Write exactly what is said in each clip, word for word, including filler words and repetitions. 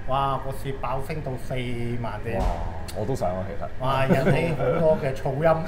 哇！個市爆升到四萬點。 哇！我都想啊，其實。 哇！引起好多嘅噪音。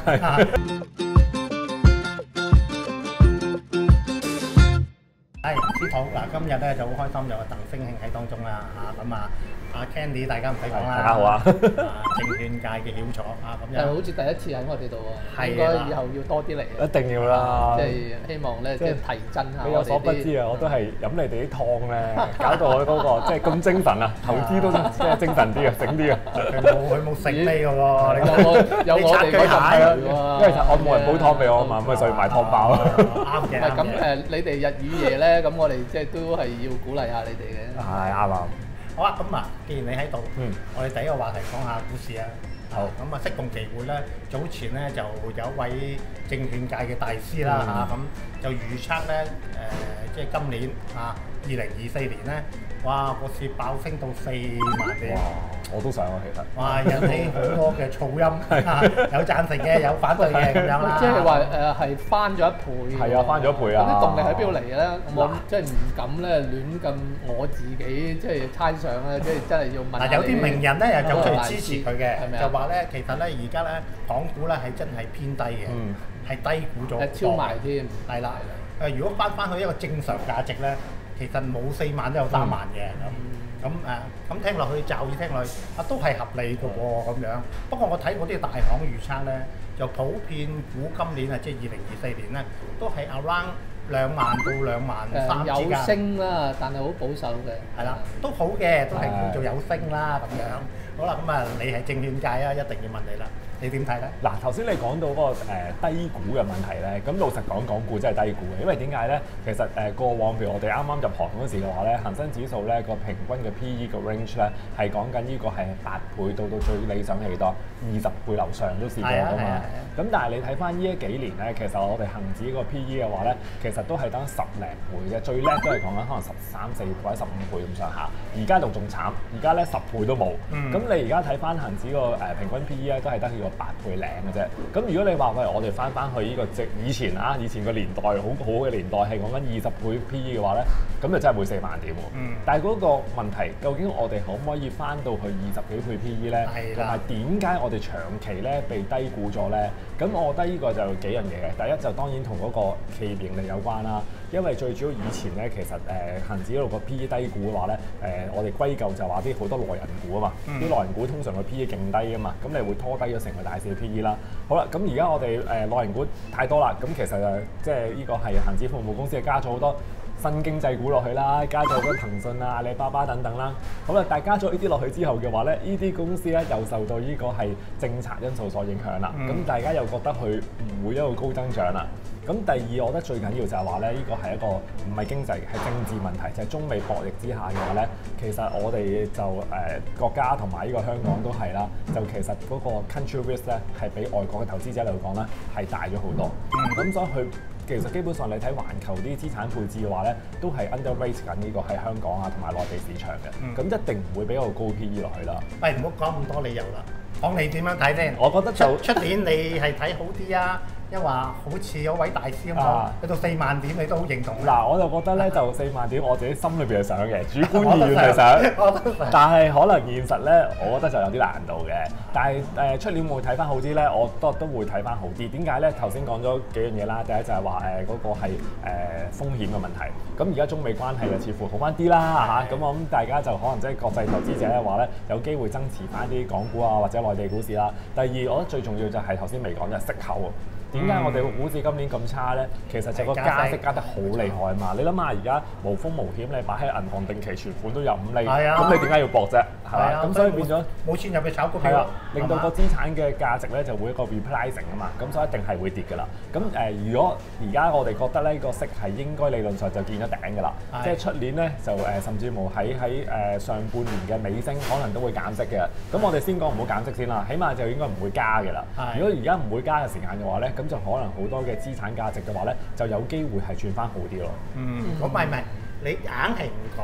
係，師傅嗱，今日咧就好開心，有個鄧聲興喺當中啦嚇，咁啊，阿 Candy 大家唔使講啦， 大家好啊， 證券界嘅曉楚啊，咁樣。 好似第一次喺我哋度喎，應係啦該以後要多啲嚟。 一定要啦， 即係希望咧，即係提振下你有所不知啊，我都係飲你哋啲湯咧，搞到我嗰個即係咁精神啊，投資都即係精神啲啊，醒啲啊。 佢冇佢冇食呢個喎， 有我有我哋嗰陣係啊， 因為我冇人煲湯俾我啊嘛，咁啊所以買湯包。 啱嘅。 咁誒，你哋日與夜咧，咁我哋即係都係要鼓勵下你哋嘅。 係啱啊。 好啊，咁啊，既然你喺度， 嗯， 我哋第一個話題講下股市啊。 好。 咁啊，適逢其會咧，早前咧就有一位證券界嘅大師啦嚇，咁就預測咧誒，即係今年啊，二零二四年咧，哇，個市爆升到四萬點。 哇！我都想啊，其實。 哇！引起好多嘅噪音，有贊成嘅，有反對嘅咁樣啦。 即係話誒係翻咗一倍。 係啊，翻咗一倍啊！ 嗰啲動力喺邊度嚟咧？我即係唔敢咧亂咁我自己即係猜想咧，即係真係要問。 嗱，有啲名人咧又走出嚟支持佢嘅， 係咪就話咧其實咧而家咧港股咧係真係偏低嘅，係低估咗。 超賣添。係啦。 誒，如果翻翻去一個正常價值咧，其實冇四萬都有三萬嘅咁。咁誒，咁聽落去驟耳聽落去啊，都係合理嘅喎咁樣。不過我睇嗰啲大行預測咧，就普遍估今年啊，即係二零二四年咧，都係 around 兩萬到兩萬三之間。 有升啦，但係好保守嘅。 係啦，都好嘅，都係叫做有升啦咁樣。好啦，咁啊，你係證券界啊，一定要問你啦。你點睇咧？ 嗱，頭先你講到嗰、那個、呃、低估嘅問題咧，咁老實講，港股真係低估嘅，因為點解咧？其實誒、呃、過往譬如我哋啱啱入行嗰時嘅話咧，恒生指數咧個平均嘅 P E 個 range 咧係講緊呢個係八倍到到最理想係幾多？二十倍樓上都試過㗎嘛。咁但係你睇翻呢一幾年咧，其實我哋恒指個 P E 嘅話咧，其實都係等十零倍嘅，最叻都係講緊可能十三四或者十五倍咁上下。而家就仲慘，而家咧十倍都冇。咁、嗯、你而家睇翻恒指個誒平均 P E 咧，都係得個八倍零嘅啫。咁如果你話喂，我哋翻翻去呢個即以前啊，以前個年代好好嘅年代係講緊二十倍 P E 嘅話咧，咁就真係會四萬點喎。嗯、但係嗰個問題，究竟我哋可唔可以翻到去二十幾倍 P E 咧？係啦。同埋點解我哋長期咧被低估咗咧？咁我覺得呢個就幾樣嘢嘅。第一就當然同嗰個企業盈利有關啦。因為最主要以前咧，其實誒恆指嗰度個 P E 低估嘅話咧，誒、呃、我哋歸咎就話啲好多內銀股啊嘛，啲、嗯、內銀股通常個 P E 勁低啊嘛，咁你會拖低咗成個大市嘅 P E 啦。好啦，咁而家我哋誒、呃、內銀股太多啦，咁其實誒即係呢個係恆指服務公司係加咗好多新經濟股落去啦，加咗好多騰訊啊、阿里巴巴等等啦。好啦，但係加咗呢啲落去之後嘅話咧，呢啲公司咧又受到呢個係政策因素所影響啦。咁、嗯、大家又覺得佢唔會一個高增長啦。咁第二，我覺得最緊要就係話咧，呢個係一個唔係經濟，係政治問題，就係、是、中美博弈之下嘅話咧，其實我哋就誒、呃、國家同埋呢個香港都係啦，就其實嗰個 country risk 咧係比外國嘅投資者嚟講咧係大咗好多。咁、嗯、所以佢其實基本上你睇環球啲資產配置嘅話咧，都係 underweight 緊呢個喺香港啊同埋內地市場嘅。咁、嗯、一定唔會比較高 P E 落去啦。喂，唔好講咁多理由啦，講你點樣睇先？我覺得就出年你係睇好啲啊！因為話好似有位大師咁講，去到四萬點你都好認同。嗱，我就覺得咧，就四萬點我自己心裏邊係想嘅，主觀意願係想。但係可能現實咧，我覺得就有啲難度嘅。但係誒出年會睇翻好啲咧，我都都會睇翻好啲。點解咧？頭先講咗幾樣嘢啦，第一就係話誒嗰個係誒、呃、風險嘅問題。咁而家中美關係就似乎好翻啲啦嚇。咁我諗大家就可能即係國際投資者嘅話咧，有機會增持翻啲港股啊或者內地股市啦。第二，我覺得最重要就係頭先未講就係息口喎。點解我哋股市今年咁差咧？其實就個加息加得好厲害啊嘛！你諗下而家無風無險，你擺喺銀行定期存款都有五厘，咁你點解要搏啫？係嘛？咁所以變咗冇錢入去炒股票，令到個資產嘅價值咧就會一個 repricing 啊嘛，咁所以一定係會跌㗎啦。咁誒、呃，如果而家我哋覺得咧個息係應該理論上就見咗頂㗎啦，即係出年咧就誒、呃、甚至乎喺喺誒上半年嘅尾聲可能都會減息嘅。咁我哋先講唔好減息先啦，起碼就應該唔會加㗎啦。如果而家唔會加嘅時間嘅話咧，咁就可能好多嘅資產價值嘅話咧，就有機會係轉翻好啲咯。嗯，咁唔係唔係，你硬係唔講，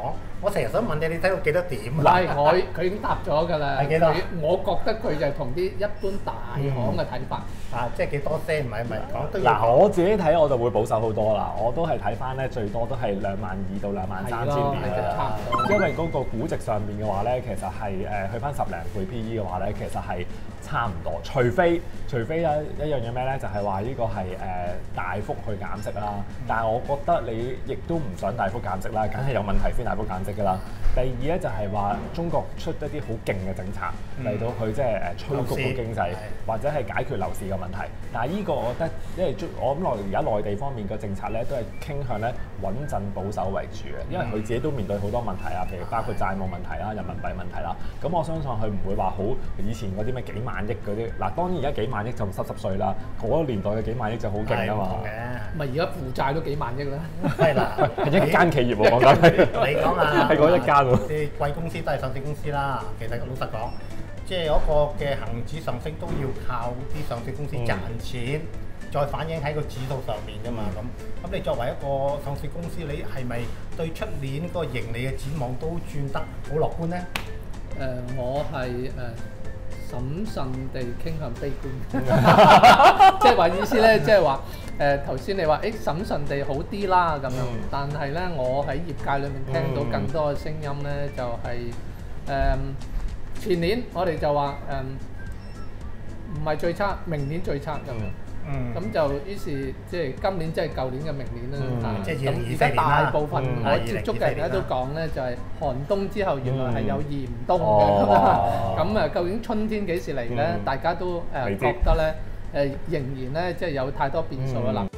我成日想問你，你睇到幾多點唔啊？ 係我佢已經答咗㗎啦。 係幾多佢我覺得佢就係同啲一般大行嘅睇法。 啊，即係幾多先？唔係唔係講都要嗱，我自己睇我就會保守好多啦，我都係睇翻咧最多都係兩萬二到兩萬三千點係咯，差唔多。 因為嗰個估值上面嘅話咧，其實係誒去翻十零倍 P E 嘅話咧，其實係差唔多，除非除非有一樣嘢咩咧，就係話呢個係誒、呃、大幅去減息啦。但係我覺得你亦都唔想大幅減息啦，梗係有問題先大幅減息㗎啦。第二咧就係話中國出一啲好勁嘅政策嚟到去即係誒催谷個經濟，或者係解決樓市嘅問題。但係呢個我覺得，因為我諗內而家內地方面個政策咧都係傾向咧穩陣保守為主嘅，因為佢自己都面對好多問題啊，譬如包括債務問題啦、人民幣問題啦。咁我相信佢唔會話好以前嗰啲咩幾萬億嗰啲。嗱，當然而家幾萬億就濕濕碎啦，嗰個年代嘅幾萬億就好勁啊嘛。 唔係而家負債都幾萬億啦。 係啦， 係一間企業喎，講緊你講啊， 係講一間喎。 啲貴公司都係上市公司啦。其實老實講，即係嗰個嘅恆指上升都要靠啲上市公司賺錢，嗯、再反映喺個指數上面㗎嘛。咁咁你作為一個上市公司，你係咪對出年個盈利嘅展望都轉得好樂觀咧？誒、 呃，我係誒。呃審慎地傾向悲觀，即係話意思咧，即係話誒頭先你話誒審慎地好啲啦咁樣，但係咧我喺業界裏面聽到更多嘅聲音咧，就係、是、誒、呃、前年我哋就話誒唔係最差，明年最差咁樣。嗯，咁就於是即係今年即係舊年嘅明年啦。 即係咁而家大部分我接觸嘅人咧都講咧，就係寒冬之後原來係有嚴冬嘅。咁啊，究竟春天幾時嚟咧？大家都誒覺得咧誒仍然咧即係有太多變數啦。嗱，